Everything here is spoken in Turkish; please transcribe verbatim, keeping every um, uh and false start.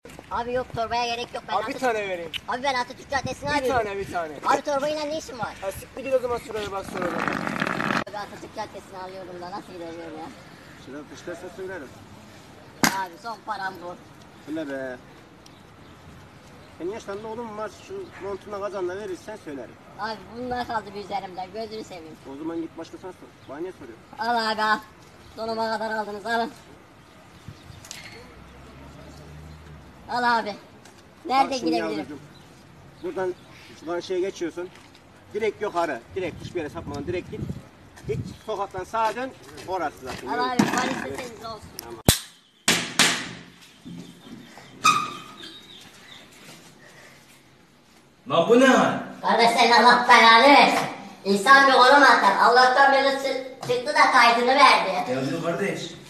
Abi yok, torbaya gerek yok. Ben Abi bir Atatürk- tane vereyim. Abi ben Atatürk Caddesi'ne Bir arıyorum. tane bir tane. Abi torbayla ne işin var? Ha siktir git o zaman şuraya bak sonra. Abi Atatürk Caddesi'ne alıyorum da nasıl gideceğim ya? Şurada fışlarsa söylerim. Abi son param bu. Bu ne be? Senin yaşlarında oğlum var, şu montuna kazanla verirsen söylerim. Abi bunlar kaldı bir üzerimde, gözünü seveyim. O zaman git başkasına sor. Bana niye soruyorsun? Al abi al. Donuma kadar aldınız, alın. Al abi. Nerede Bak şimdi gidebilirim? yavrucuğum, buradan şu karşıya geçiyorsun. Direkt yukarı, direkt hiçbir yere sapmadan direkt git. Git sokaktan sağa dön, orası zaten. Al abi, valisi temiz olsun. Tamam. Lan bu ne hal? Kardeş sen Allah belanı versin. İnsan bir konum atar. Allah'tan beri çı- çıktı da kaydını verdi. Yazıyor kardeş.